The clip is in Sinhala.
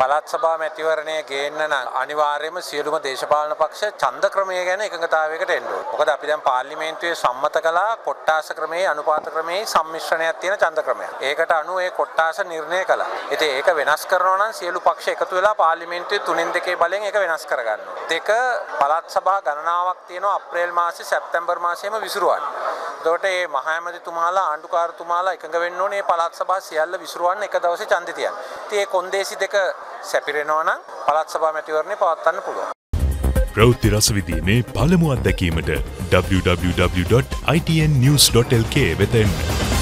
පළාත් සභා මැතිවරණය ගේන්න නම් අනිවාර්යයෙන්ම සියලුම දේශපාලන පක්ෂ ඡන්ද ක්‍රමය ගැන එකඟතාවයකට එන්න ඕනේ. මොකද අපි දැන් පාර්ලිමේන්තුවේ සම්මත කළා කොට්ටාස ක්‍රමයේ අනුපාත ක්‍රමයේ සම්මිශ්‍රණයක් තියෙන ඡන්ද ක්‍රමයක්. ඒකට අනුව ඒ කොට්ටාස නිර්ණය කළා. ඉතින් ඒක වෙනස් කරනවා නම් සියලු පක්ෂ එකතු වෙලා පාර්ලිමේන්තුවේ 3/2 බලෙන් ඒක වෙනස් කරගන්න ඕනේ. දෙක පළාත් සභා ගණනාවක් තියෙනවා අප්‍රේල් මාසේ සැප්තැම්බර් මාසෙම විසිරුවන්න. එතකොට මේ මහ ඇමතිතුමාලා ආණ්ඩුකාරතුමාලා එකඟ වෙන්න ඕනේ මේ පළාත් සභා සියල්ල විසිරුවන්න එක දවසේ ඡන්දෙ තියන්න. ඉතින් මේ කොන්දේසි දෙක සැපිරෙනවා නම් පළාත් සභා මැතිවරණේ පවත්වන්න පුළුවන්. ප්‍රවෘත්ති රසවිදීමේ පළමු අත්දැකීමට www.itnnews.lk වෙත එන්න.